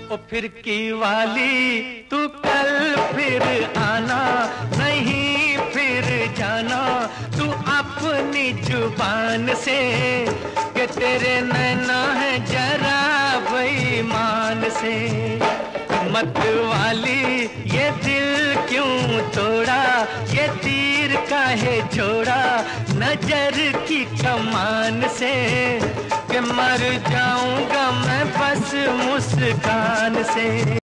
ओ फिर की वाली तू कल फिर आना, नहीं फिर जाना तू अपनी जुबान से, कि तेरे नैना है जरा बेईमान से। मत वाली ये दिल क्यों तोड़ा, ये तीर काहे छोड़ा नजर की कमान से, कि मर जाऊंगा मैं बस मुस्कान से।